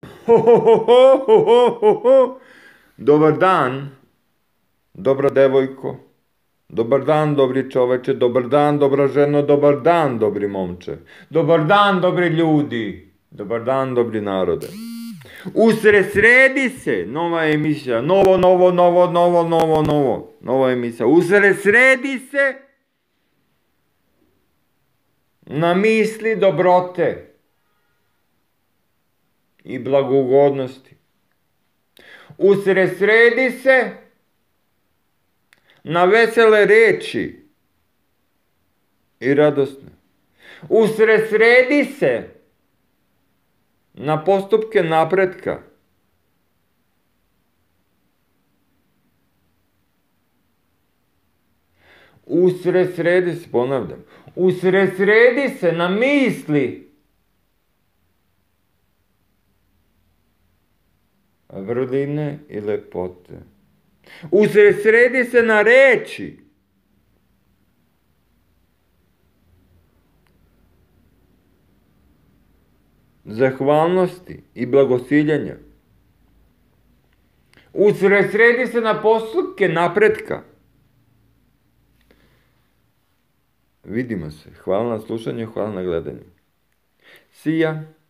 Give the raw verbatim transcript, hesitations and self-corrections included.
Ho, ho, ho, ho, ho, ho, ho. Dobar dan, dobra devojko. Dobar dan, dobri čoveče. Dobar dan, dobra ženo. Dobar dan, dobri momče. Dobar dan, dobri ljudi. Dobar dan, dobri narode. Usresredi se, nova emisija. Novo, novo, novo, novo, novo, novo. Nova emisija. Usresredi se na misli dobrote i blagogodnosti. Usresredi se na vesele reči i radosne. Usresredi se na postupke napretka. Usresredi se, ponavljam, usresredi se na misli vrline i lepote. Usresredi se na reči zahvalnosti i blagosiljanja. Usresredi se na postupke napretka. Vidimo se. Hvala na slušanju, hvala na gledanju. See ya.